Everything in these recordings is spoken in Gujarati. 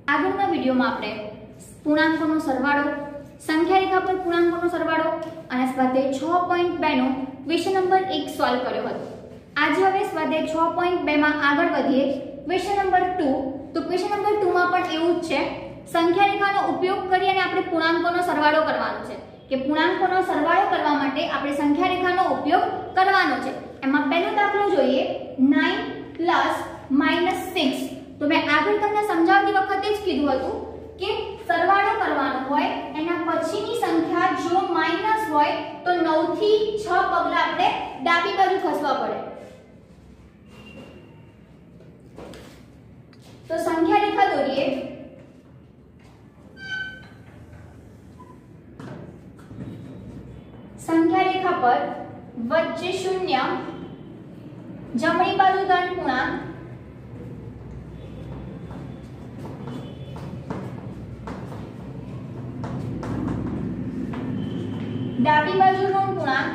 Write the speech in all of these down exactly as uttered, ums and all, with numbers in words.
આગળના વિડિયોમાં આપણે પૂર્ણાંકોનો સરવાળો, સંખ્યા રેખા પર પૂર્ણાંકોનો સરવાળો અને સ્વાધ્યાય છ પોઈન્ટ બે નો ક્વેશ્ચન નંબર એક સોલ્વ કર્યો હતો. આજે હવે સ્વાધ્યાય છ પોઈન્ટ બે માં આગળ વધીએ. ક્વેશ્ચન નંબર બે તો ક્વેશ્ચન નંબર બે માં પણ એવું જ છે. સંખ્યા રેખાનો ઉપયોગ કરી અને આપણે પૂર્ણાંકોનો સરવાળો કરવાનો છે કે પૂર્ણાંકોનો સરવાળો કરવા માટે આપણે સંખ્યા રેખાનો ઉપયોગ કરવાનો છે. એમાં પહેલો દાખલો જોઈએ nine plus minus six. તો મેં આગળ તમને સમજાવતી વખતે જ કીધું હતું કે સરવાળો કરવાનો હોય એના પછીની સંખ્યા જો માઈનસ હોય તો નવ થી છ પગલા આપણે ડાબી બાજુ ખસવા પડે. તો સંખ્યા રેખા દોરીએ. સંખ્યા રેખા પર વચ્ચે શૂન્ય, જમણી બાજુ ત્રણ પૂર્ણાંક, ડાબી બાજુ ઋણ પૂર્ણાંક,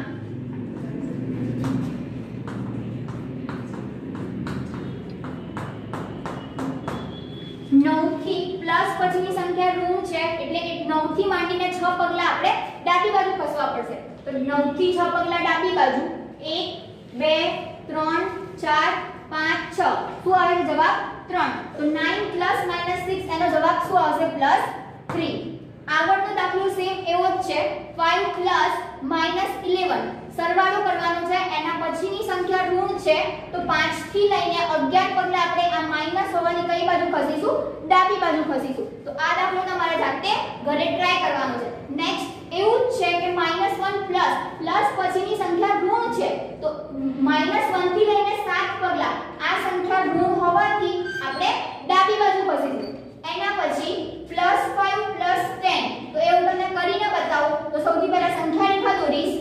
નવ થી પ્લસ પછીની સંખ્યા ઋણ છે એટલે કે નવ થી માંડીને છ પગલા આપણે ડાબી બાજુ ખસવા પડશે. તો નવ થી છ પગલા ડાબી બાજુ એક બે ત્રણ ચાર પાંચ છ. શું આવે છે જવાબ? ત્રણ. તો nine plus minus six એનો જવાબ શું આવશે? પ્લસ ત્રણ. આગળનો દાખલો સેમ એવો જ છે. five plus minus eleven સરવાળો કરવાનો છે. એના પછીની સંખ્યા ઋણ છે તો પાંચ થી લઈને અગિયાર પગલા આપણે આ માઈનસ હોવાની કઈ બાજુ ખસીશું? ડાબી બાજુ ખસીશું. તો આ દાખલો તમારે જાતે ઘરે ટ્રાય કરવાનો છે. નેક્સ્ટ એવું જ છે કે minus one plus પ્લસ પછીની સંખ્યા ઋણ છે તો minus one થી લઈને સાત પગલા આ સંખ્યા ઋણ હોવાથી આપણે ડાબી બાજુ ખસીશું. એના પછી plus five plus ten. તો એવું તમને કરીને બતાવું. તો સૌથી પહેલા સંખ્યા રેખા દોરીશ.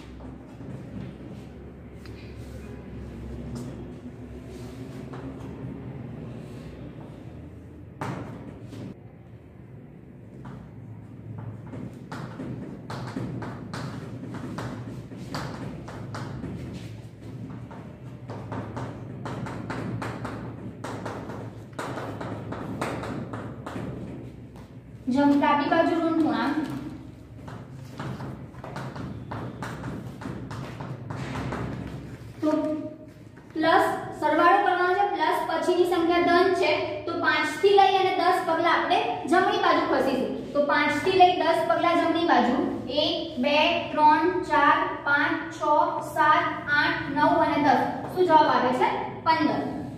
જમ ડાબી બાજુ ઋણ પૂર્ણાંક, તો પ્લસ સરવાળો કરવાનો છે. પ્લસ પછીની સંખ્યા ધન છે તો પાંચ થી લઈ અને દસ પગલા આપણે જમણી બાજુ ખસીશું. તો પાંચ થી લઈ દસ પગલા જમણી બાજુ એક બે ત્રણ ચાર પાંચ છ સાત આઠ નવ અને દસ. શું જવાબ આવે છે? પંદર.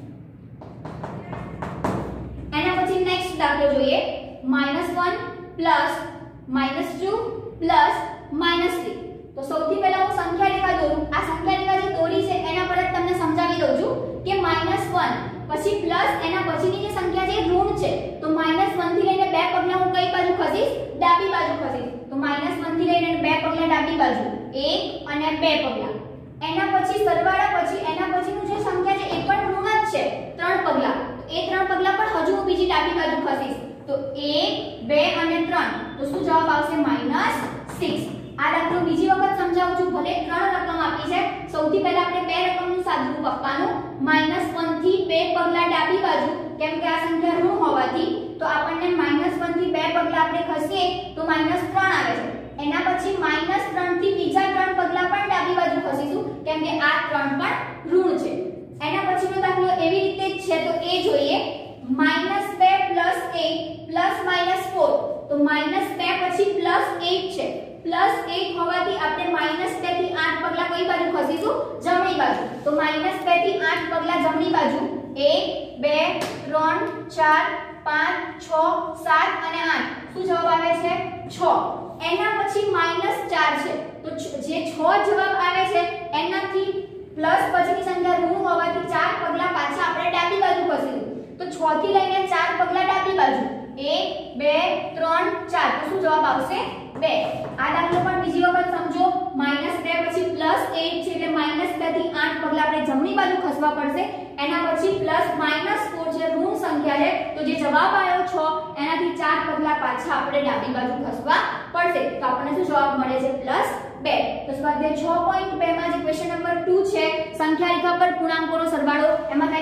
એના પછી નેક્સ્ટ દાખલો જોઈએ. minus one plus minus two plus minus three. તો સૌથી પહેલા હું સંખ્યા રેખા દોરું. આ સંખ્યા રેખા જે દોરી છે એના પર જ તમને સમજાવી દઉં છું કે minus one પછી પ્લસ એના પછીની જે સંખ્યા છે ઋણ છે તો minus one થી લઈને બે પગલા હું કઈ બાજુ ખસીશ? ડાબી બાજુ ખસીશ. તો minus one થી લઈને બે પગલા ડાબી બાજુ એક અને બે પગલા. એના પછી સરવાળા પછી એના પછીનું જે સંખ્યા છે એ પણ ઋણ જ છે ત્રણ પગલા. એ ત્રણ પગલા પણ હજુ હું બીજી ડાબી બાજુ ખસીશ. તો એક બે અને ત્રણ. તો શું જવાબ આવશે? minus six. આ દાખલો બીજી વખત સમજાવું છું. ભલે ત્રણ રકમ આપી છે. સૌથી પહેલા આપણે બે રકમનું સાદુરૂપ આપવાનું. minus one થી બે પગલા ડાબી બાજુ કેમ કે આ સંખ્યા ઋણ હોવાથી તો આપણને minus one થી બે પગલા આપણે ખસીએ તો minus ત્રણ આવે છે. એના પછી minus ત્રણ થી બીજા ત્રણ પગલા પણ ડાબી બાજુ ખસીશું કેમ કે આ ત્રણ પણ ઋણ છે. એના પછીનો દાખલો એવી રીતે જ છે તો એ જોઈએ. minus બે plus eight plus minus four. તો minus બે પછી plus eight છે. plus eight હોવાથી આપણે minus બે થી આઠ પગલા કઈ બાજુ ખસીશું? જમણી બાજુ. તો minus બે થી આઠ પગલા જમણી બાજુ એક બે ત્રણ ચાર પાંચ છ સાત અને આઠ. શું જવાબ આવે છે? છ. એના પછી minus ચાર છે તો જે છ જવાબ આવે છે એનાથી પ્લસ પછીની સંખ્યા ઋણ હોવાથી ચાર પગલા પાછા આપણે ડાબી બાજુ ખસીશું. તો છ થી લઈને ચાર પગલા ડાબી બાજુ એક બે ત્રણ ચાર. તો શું જવાબ આવશે? બે. આ દાખલો પણ બીજી વખત સમજો. minus બે પછી plus eight છે એટલે minus બે થી આઠ પગલા આપણે જમણી બાજુ ખસવા પડશે. એના પછી plus minus four છે ઋણ સંખ્યા છે તો જે જવાબ આવ્યો છ એનાથી ચાર પગલા પાછા આપણે ડાબી બાજુ ખસવા પડશે. તો આપણને શું જવાબ મળે છે? પ્લસ બે. તો સ્વાધ્યાય છ પોઈન્ટ બે માં જે ક્વેશ્ચન નંબર બે છે સંખ્યા રેખા પર પૂર્ણાંકોનો સરવાળો એમાં કઈ તમને ત્રણ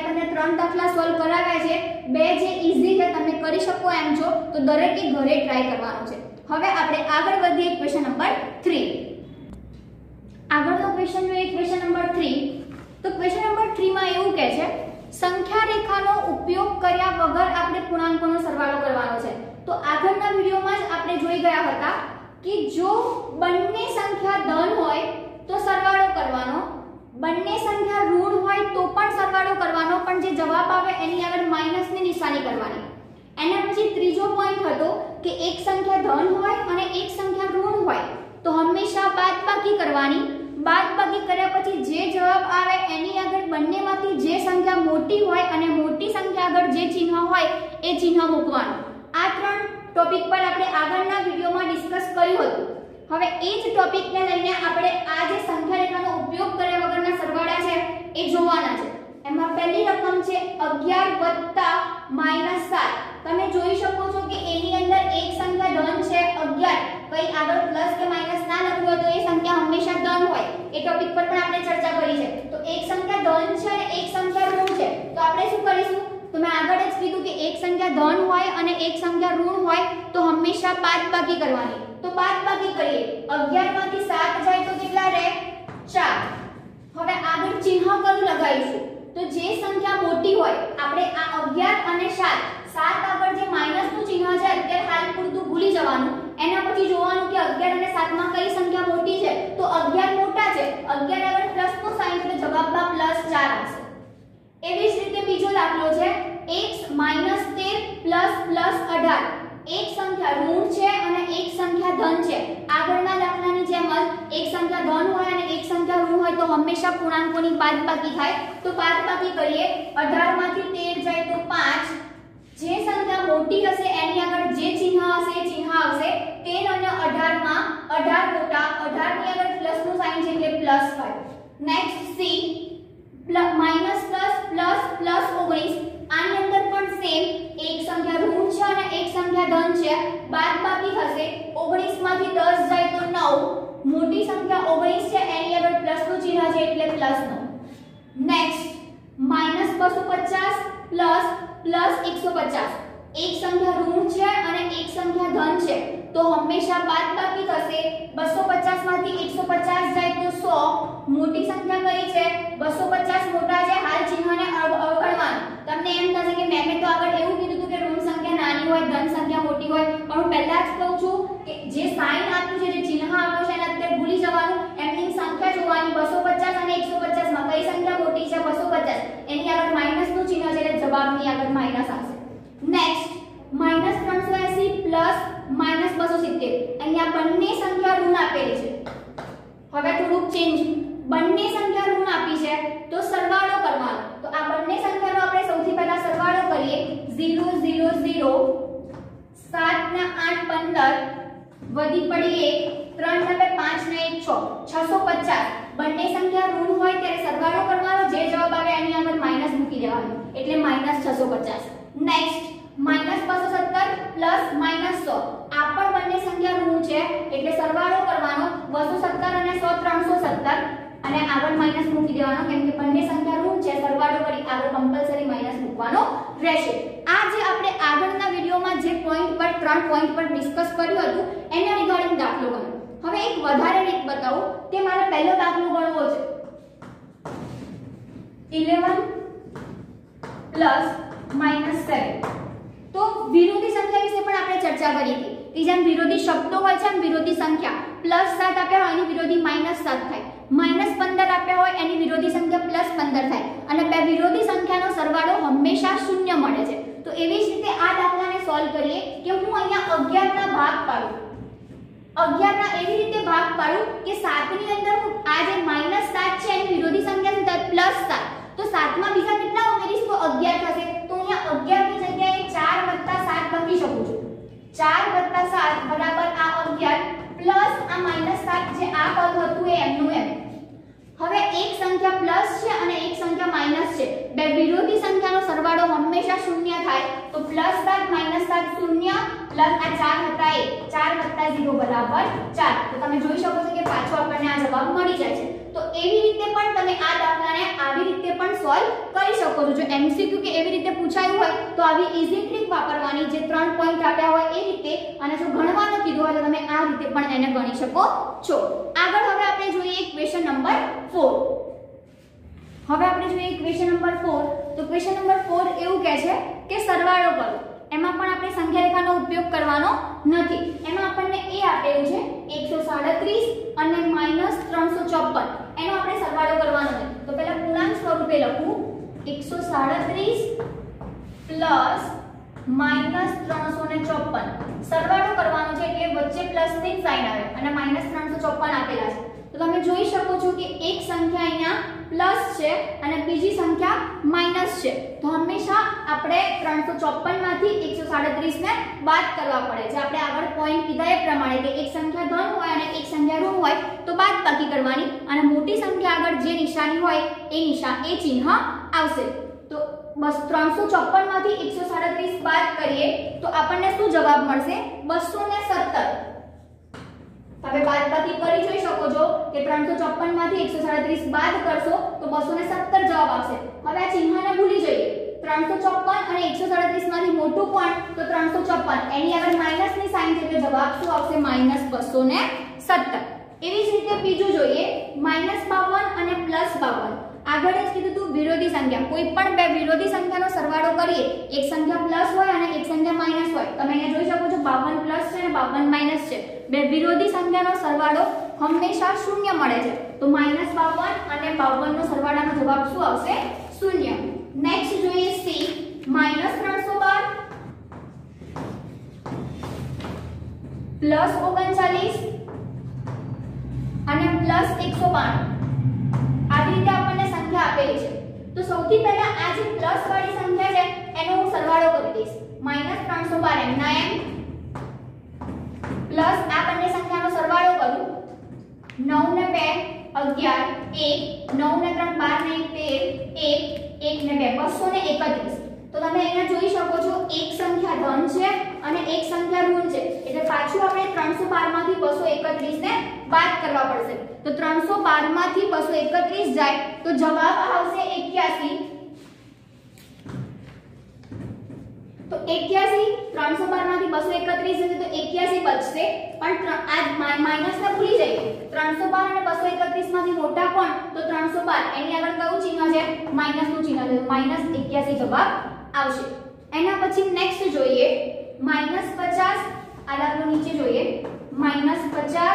ત્રણ દાખલા સોલ્વ કરાવ્યા છે, બે જે ઈઝી છે તમે કરી શકો એમ છો, તો દરેકે ઘરે ટ્રાય કરવાનો છે. હવે આપણે આગળ વધીએ ક્વેશ્ચન નંબર ત્રણ. આગળનો ક્વેશ્ચન જોઈએ ક્વેશ્ચન નંબર ત્રણ. તો ક્વેશ્ચન નંબર ત્રણ માં એવું કહે છે સંખ્યા રેખાનો ઉપયોગ કર્યા વગર આપણે પૂર્ણાંકોનો સરવાળો કરવાનો છે. તો આગળના વિડિયોમાં જ આપણે જોઈ ગયા હતા કે જો બંને સંખ્યા ધન હોય તો સરવાળો કરવાનો, બંને સંખ્યા ઋણ હોય તો પણ સરવાળો કરવાનો, પણ જે જવાબ આવે એની આગળ માઈનસની નિશાની કરવાની. એના પછી ત્રીજો પોઈન્ટ હતો કે એક સંખ્યા ધન હોય અને એક સંખ્યા ઋણ હોય તો હંમેશા બાદબાકી કરવાની. બાદબાકી કર્યા પછી જે જવાબ આવે એની આગળ બંનેમાંથી જે સંખ્યા મોટી હોય અને મોટી સંખ્યા આગળ જે ચિહ્ન હોય એ ચિહ્ન મૂકવાનું. આ ત્રણ ટોપિક પર આપણે આગળના વિડિયોમાં ડિસ્કસ કર્યું હતું. હવે એ જ ટોપિકને લઈને આપણે આ જે સંખ્યા રેખાનો ઉપયોગ કર્યા વગરના સરવાળા છે એ જોવાના છે. એમાં પહેલી રકમ છે અગિયાર વત્તા માઈનસ સાત. તમે જોઈ શકો છો કે એની અંદર એક સંખ્યા ધન છે અગિયાર, કઈ આગળ પ્લસ કે માઈનસ ના લખ્યું હોય તો એ સંખ્યા હંમેશા ધન હોય. એ ટોપિક પર પણ આપણે ચર્ચા કરી છે. તો એક સંખ્યા ધન છે અને એક સંખ્યા ઋણ છે, તો આપણે શું કરીશું? તો મેં આગળ જ કીધું કે એક સંખ્યા ધન હોય અને એક સંખ્યા ઋણ હોય તો હંમેશા બાદબાકી કરવાની. તો બાદબાકી કરીએ. અગિયાર માંથી સાત જાય તો કેટલા રહે? ચાર. હવે આગળ ચિહ્ન કયું લગાવીશું? તો જે સંખ્યા મોટી હોય, આપણે આ અગિયાર અને સાત, સાત આગળ જે માઈનસ નું ચિહ્ન છે અત્યારે હાલ પૂરતું ભૂલી જવાનું. એના પછી જોવાનું કે અગિયાર અને સાત માં કઈ સંખ્યા મોટી છે? તો અગિયાર મોટા છે, અગિયાર આગળ પ્લસ નું સાઇન છે તો જવાબમાં પ્લસ ચાર આવશે. એવી જ રીતે બીજો દાખલો છે x માઈનસ તેર પ્લસ પ્લસ અઢાર. એક સંખ્યા ઋણ છે અને એક સંખ્યા ધન છે. આગળના દાખલાની જેમ જ એક સંખ્યા ધન હોય અને એક સંખ્યા ઋણ હોય તો હંમેશા પૂર્ણાંકોની બાદબાકી થાય. તો બાદબાકી કરીએ. અઢાર માંથી તેર જાય તો પાંચ. જે સંખ્યા મોટી હશે એની આગળ જે ચિહ્ન હશે એ ચિહ્ન આવશે. તેર અને અઢાર માં અઢાર મોટા, અઢાર ની આગળ પ્લસ નું સાઇન છે એટલે પ્લસ પાંચ. Next C minus plus plus plus ઓગણીસ. આની અંદર પણ સેમ એક સંખ્યા ઋણ છે અને એક સંખ્યા ધન છે, બાદબાકી થશે. ઓગણીસ માંથી દસ જાય તો નવ. મોટી સંખ્યા ઓગણીસ છે એની આગળ પ્લસ નું ચિહ્ન છે એટલે પ્લસ નવ. નેક્સ્ટ માઈનસ બસો પચાસ પ્લસ પ્લસ એકસો પચાસ. એક સંખ્યા ઋણ છે અને એક સંખ્યા ધન છે તો હંમેશા બાદબાકી થશે. બસો પચાસ માંથી એકસો પચાસ જાય તો સો. મોટી સંખ્યા કઈ છે? બસો પચાસ મોટા છે, હાલ ચિહ્નને અવગણવાનું. તમને એમ થશે કે મેં તો આગળ એવું કીધું હતું કે ઋણ સંખ્યા નાની હોય, ધન સંખ્યા મોટી હોય, પણ હું પહેલા જ કહું છું કે જે સાઇન આપ્યું છે, જે ચિહ્ન આપ્યું છે એને અત્યારે ભૂલી જવાનું. એમની સંખ્યા જોવાની. બસો પચાસ અને એકસો પચાસ માં કઈ સંખ્યા મોટી છે? બસો પચાસ. એની આગળ માઈનસ નું ચિહ્ન છે એટલે જવાબની આગળ માઈનસ આવશે. નેક્સ્ટ માઈનસ ત્રણસો એંસી પ્લસ માઈનસ બસો સિત્તેર. અહીંયા બંને સંખ્યા ઋણ આપેલી છે. હવે થોડુંક ચેન્જ. બંને સંખ્યા ઋણ આપી છે તો સરવાળો કરવાનો. તો આ બંને સંખ્યાનો આપણે સૌથી પહેલા સરવાળો કરીએ. ઝીરો ઝીરો ઝીરો, સાત ને આઠ પંદર, વધી પડી એક, ત્રણ ને બે પાંચ ને એક છ, છસો પચાસ. બંને સંખ્યા ઋણ હોય ત્યારે સરવાળો કરવાનો, જે જવાબ આવે એની આગળ માઈનસ મૂકી દેવાનો એટલે માઈનસ છસો પચાસ. નેક્સ્ટ માઈનસ બસો સત્તર પ્લસ માઈનસ સો. આ પણ બંને સંખ્યા ઋણ છે એટલે સરવાળો કરવાનો. બસો સત્તર અને સો ત્રણસો સત્તર અને આગળ માઈનસ મૂકી દેવાનો કેમ કે બંને સંખ્યા ઋણ છે. સરવાળો કરી આગળ કમ્પલસરી માઈનસ મૂકવાનો રહેશે. આ જે આપણે આગળના વિડિયોમાં જે પોઈન્ટ પર ત્રણ પોઈન્ટ પર ડિસ્કસ કર્યું હતું એના રિગાર્ડિંગ દાખલો ગણો. હવે એક વધારે રીત બતાવું કે મારે પહેલો દાખલો ગણવો છે. eleven plus minus seven. તો વિરોધી સંખ્યા વિશે પણ આપણે ચર્ચા કરી હતી કે જેમ વિરોધી શબ્દો હોય છે એમ વિરોધી સંખ્યા. પ્લસ સાત આપ્યા હોય એની વિરોધી માઈનસ સાત થાય. માઈનસ પંદર આપ્યા હોય એની વિરોધી સંખ્યા પ્લસ પંદર થાય. અને બે વિરોધી સંખ્યાનો સરવાળો હંમેશા શૂન્ય મળે છે. તો એવી જ રીતે આ દાખલાને સોલ્વ કરીએ કે હું અહીંયા અગિયાર ના ભાગ પાડું. અગિયાર ના એવી રીતે ભાગ પાડું કે સાત ની અંદર હું આ જે માઈનસ સાત છે એની વિરોધી સંખ્યા શું થાય? પ્લસ સાત. તો સાત માં બીજા કેટલા ઉમેરીશ તો અગિયાર થશે. તો અહીંયા અગિયાર ની જગ્યાએ ચાર વત્તા સાત લખી શકું છું. ચાર વત્તા સાત બરાબર આ અગિયાર પ્લસ આ માઈનસ સાત જે આ પદ હતું એ એમનું એમ. હવે એક સંખ્યા પ્લસ છે અને એક સંખ્યા માઈનસ છે. બે વિરોધી સંખ્યાનો સરવાળો હંમેશા શૂન્ય થાય. તો પ્લસ સાત માઈનસ સાત શૂન્ય પ્લસ આ ચાર હતા એક. ચાર વત્તા ઝીરો બરાબર ચાર. તો તમે જોઈ શકો છો કે પાછો આપણને આ જવાબ મળી જાય છે. તો એવી રીતે પણ તમે આ દાખલાને આવી રીતે પણ સોલ્વ સોલ્વ કરી શકો છો। જો એમસીક્યુ કે એવી રીતે પૂછાયું હોય તો આવી ઈઝી ટ્રીક વાપરવાની, જે ત્રણ પોઈન્ટ આપ્યા હોય એ રીતે, અને જો ગણવાનું કીધું હોય તો તમે આ રીતે પણ એને ગણી શકો છો। આગળ હવે આપણે જોઈએ ક્વેશ્ચન નંબર ચાર। હવે આપણે જોઈએ ક્વેશ્ચન નંબર ચાર। તો ક્વેશ્ચન નંબર ચાર એવું કહે છે કે સરવાળો કરો। એમાં પણ આપણે સંખ્યા રેખાનો ઉપયોગ કરવાનો નથી। એમાં આપણને એ આપેલું છે એકસો સાડત્રીસ અને માઈનસ ત્રણસો ચોપન, એનો આપણે સરવાળો કરવાનો છે। તો પહેલા પૂર્ણાંક સ્વરૂપે લખું એકસો સાડત્રીસ પ્લસ માઈનસ ત્રણસો ચોપન, સરવાળો કરવાનો છે એટલે વચ્ચે પ્લસ ની સાઇન આવે અને માઈનસ ત્રણસો ચોપન આપેલા છે। તો તમે જોઈ શકો છો કે એક સંખ્યા અહીંયા પ્લસ છે અને બીજી સંખ્યા માઈનસ છે। તો હંમેશા આપણે ત્રણસો ચોપન માંથી એકસો સાડત્રીસ ને બાદ કરવા પડે છે। આપણે આગળ પોઈન્ટ કીધા એ પ્રમાણે કે એક સંખ્યા ધન હોય અને એક સંખ્યા ઋણ હોય તો બાદ બાકી કરવાની, અને મોટી સંખ્યા આગળ જે નિશાની હોય એ નિશાન એ ચિહ્ન આવશે। તો બસ ત્રણસો ચોપન માંથી એકસો સાડત્રીસ બાદ કરીએ તો આપણને શું જવાબ મળશે? બસો સત્તર। તમે બાદબાકી કરી જોઈ શકો છો કે ત્રણસો ચોપન માંથી એકસો સાડત્રીસ બાદ કરશો તો બસો સત્તર જવાબ આવશે। હવે આ ચિહ્નને ભૂલી જઈએ। ત્રણસો ચોપન અને એકસો સાડત્રીસ માંથી મોટું કોણ? તો ત્રણસો ચોપન, એની આગળ માઈનસ ની સાઇન છે એટલે જવાબ શું આવશે? માઈનસ બસો સત્તર। એવી જ રીતે બીજું જોઈએ માઈનસ બાવન અને પ્લસ બાવન। આગળ જ કીધું તું વિરોધી સંખ્યા, કોઈ પણ બે વિરોધી સંખ્યાનો સરવાળો કરીએ, એક સંખ્યા પ્લસ હોય અને એક સંખ્યા માઈનસ હોય, તમે અહીંયા જોઈ શકો છો બાવન પ્લસ છે અને બાવન માઈનસ છે, બે વિરોધી સંખ્યાનો સરવાળો હંમેશા શૂન્ય મળે છે। તો માઈનસ બાવન અને બાવન નો સરવાળાનો જવાબ શું આવશે? શૂન્ય। નેક્સ્ટ જોઈએ સી માઈનસ ત્રણસો બાર પ્લસ ઓગણચાલીસ અને પ્લસ એકસો બાણું, આવી રીતે આપણને સંખ્યા આપેલી છે। તો સૌથી પહેલા આ જે પ્લસ વાળી સંખ્યા છે એનો હું સરવાળો કરી દઈશ। માઈનસ ત્રણસો બાર એમના એમ પ્લસ આ બંને સંખ્યાનો સરવાળો કરું, નવ ને બે અગિયાર, એક, નવ ને ત્રણ બાર ને એક તેર, એક, એક ને બે બસો એકત્રીસ। તો તમે અહીંયા જોઈ શકો છો એક સંખ્યા ધન છે અને એક સંખ્યા ઋણ છે, એટલે પાછું આપણે ત્રણસો બાર માંથી બસો એકત્રીસ ને બાદ કરવા પડશે। તો ત્રણસો બાર માંથી બસો એકત્રીસ જાય તો જવાબ આવશે એક્યાસી। તો એક્યાસી, ત્રણસો બાર માંથી બસો એકત્રીસ જશે તો એક્યાસી બચશે, પણ આ માઈનસ ને ભૂલી જઈએ। ત્રણસો બાર અને બસો એકત્રીસ માંથી મોટા કોણ? તો ત્રણસો બાર, એની આગળ કયું ચિહ્ન છે? માઈનસ નું ચિહ્ન છે, માઈનસ એક્યાસી જવાબ આવશે। એના પછી નેક્સ્ટ જોઈએ માઈનસ પચાસ। આ દાખલો નીચે જોઈએ માઈનસ પચાસ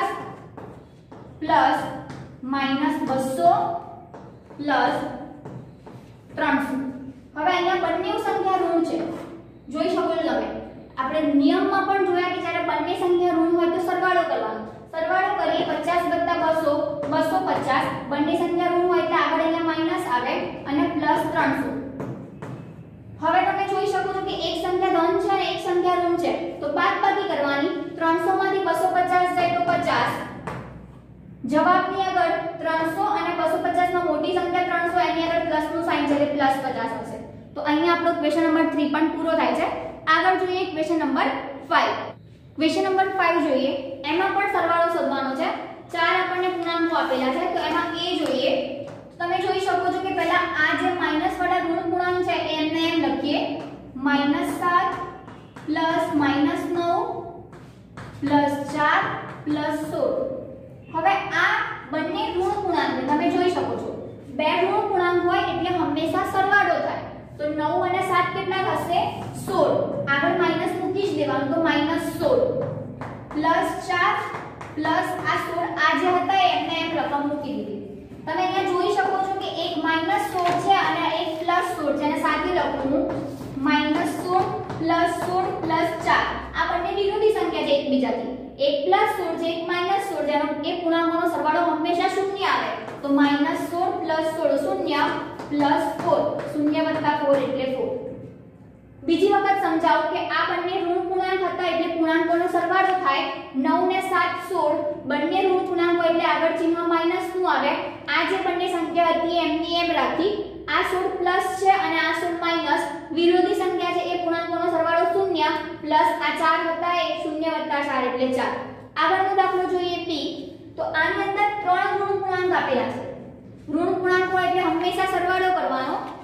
પ્લસ માઈનસ બસો પ્લસ ત્રણસો। હવે અહીંયા બંને સંખ્યા ઋણ છે, જોઈ શકો છો તમે। આપણે નિયમમાં પણ જોયા કે જ્યારે બંને સંખ્યા ઋણ હોય તો સરવાળો કરવાનો। સરવાળો કરીએ પચાસ વત્તા બસો, બસો પચાસ, બંને સંખ્યા ઋણ હોય એટલે આગળ અહીંયા માઈનસ આવે અને પ્લસ ત્રણસો। હવે તમે જોઈ શકો છો કે એક સંખ્યા ધન છે અને એક સંખ્યા ઋણ છે, તો બાદબાકી કરવાની। ત્રણસો માંથી બસો પચાસ જાય તો પચાસ, જવાબની આગળ ત્રણસો અને બસો પચાસ માં મોટી સંખ્યા ત્રણસો, એની આગળ પ્લસ નું સાઇન છે એટલે પ્લસ પચાસ આવશે। તો અહીંયા આપણો ક્વેશ્ચન નંબર ત્રણ પણ પૂરો થાય છે। આગળ જોઈએ ક્વેશ્ચન નંબર પાંચ। ક્વેશ્ચન નંબર પાંચ જોઈએ, એમાં પણ સરવાળો શોધવાનો છે। ચાર આપણને પૂર્ણાંકો આપેલા છે, તો એમાં એ જોઈએ। તમે જોઈ શકો છો કે પહેલા આ જે માઈનસ વાળા ઋણ પૂર્ણાંક છે એમને એમ લખીએ, માઈનસ સાત પ્લસ માઈનસ નવ પ્લસ ચાર પ્લસ સોળ। હવે આ બંને ઋણ પૂર્ણાંક તમે જોઈ શકો છો, બે ઋણ પૂર્ણાંક હોય એટલે હંમેશા સરવાળો થાય। તો નવ અને સાત કેટલા થશે? સોળ, આગળ માઈનસ મૂકી જ દેવાનું, તો માઈનસ સોળ પ્લસ ચાર પ્લસ આ સોળ, આ જે હતા એમને એમ રકમ મૂકી દીધી। તમે અહીંયા જોઈ શકો છો કે એક માઈનસ સોળ છે અને એક પ્લસ સોળ છે, અને સાથે લખું હું માઈનસ સોળ પ્લસ સોળ પ્લસ ચાર। આ બંને વિરોધી સંખ્યા છે એકબીજાથી, એક પ્લસ સોળ છે એક માઈનસ સોળ છે, અને એ પૂર્ણાંકોનો સરવાળો હંમેશા શૂન્ય આવે। તો માઈનસ સોળ પ્લસ સોળ શૂન્ય પ્લસ ચાર, શૂન્ય વત્તા ચાર એટલે ચાર। બીજી વખત સમજાવો કે આ બંને ઋણ પૂર્ણાંક હતા એટલે પૂર્ણાંકોનો સરવાળો થાય। નવ ને સાત સોળ, બંને ઋણ પૂર્ણાંકો એટલે આગળ ચિહ્ન માઈનસ નું આવે। આ જે બંને સંખ્યા હતી એમની એમ રાખી, આ સોળ પ્લસ છે અને આ સોળ માઈનસ, વિરોધી સંખ્યા છે એ પૂર્ણાંકોનો સરવાળો શૂન્ય પ્લસ આ ચાર વત્તા એક, શૂન્ય વત્તા ચાર એટલે ચાર। આગળનો દાખલો જોઈએ બી। તો આની અંદર ત્રણ ઋણ પૂર્ણાંક આપેલા છે। ઋણ પૂર્ણાંકો એટલે હંમેશા સરવાળો કરવાનો।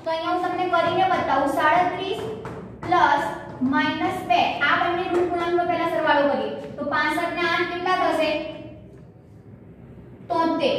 તોતેર.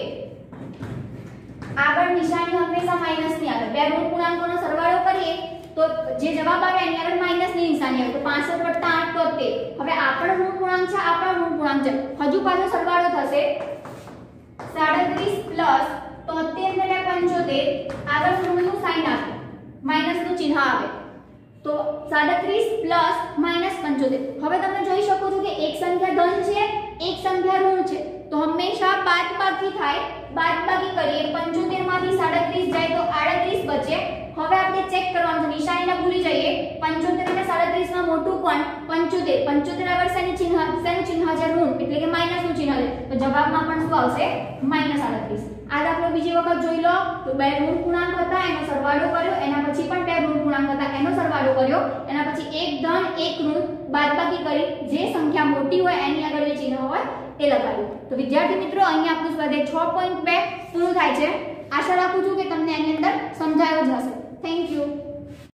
આગળ નિશાની હંમેશા માઈનસ ની આવે. બે ઋણ પૂર્ણાંકોનો સરવાળો કરીએ તો જે જવાબ આવે એની આગળ માઈનસ ની નિશાની આવે. તો પાસઠ વત્તા આઠ તોતેર. હવે આ પણ ઋણ પૂર્ણાંક છે, આ પણ ઋણ પૂર્ણાંક છે. હજુ પાછો સરવાળો થશે સાડત્રીસ પ્લસ તોતેર ને બે પંચોતેર. આગળ ઋણનું સાઇન આવે, માઈનસ નું ચિહ્ન આવે. તો સાડત્રીસ પ્લસ માઈનસ પંચોતેર. હવે તમે જોઈ શકો છો કે એક સંખ્યા ધન છે, એક સંખ્યા ઋણ છે. તો હંમેશા બાદબાકી થાય. બાદબાકી કરીએ, પંચોતેર માંથી સાડત્રીસ જાય તો આડત્રીસ બચે. હવે આપણે ચેક કરવાનું છે, નિશાનીને ભૂલી જઈએ. પંચોતેર અને સાડત્રીસ માં મોટું કોણ? પંચોતેર. પંચોતેર આગળ શેનું ચિહ્ન? શેનું ચિહ્ન છે? ઋણ, એટલે કે માઈનસ નું ચિહ્ન છે. તો જવાબમાં પણ શું આવશે? માઈનસ આડત્રીસ. આ દાખલો બીજી વખત જોઈ લો. તો બે ઋણ પૂર્ણાંક હતા, એનો સરવાળો કર્યો. એના પછી પણ બે ઋણ પૂર્ણાંક હતા, એનો સરવાળો કર્યો. એના પછી એક ધન એક ઋણ બાદબાકી કરી જે સંખ્યા મોટી હોય એની આગળ જે ચિહ્ન હોય એ લગાવ્યું. તો વિદ્યાર્થી મિત્રો, અહીંયા આપણું સ્વાધ્યાય છ પોઈન્ટ બે પૂરું થાય.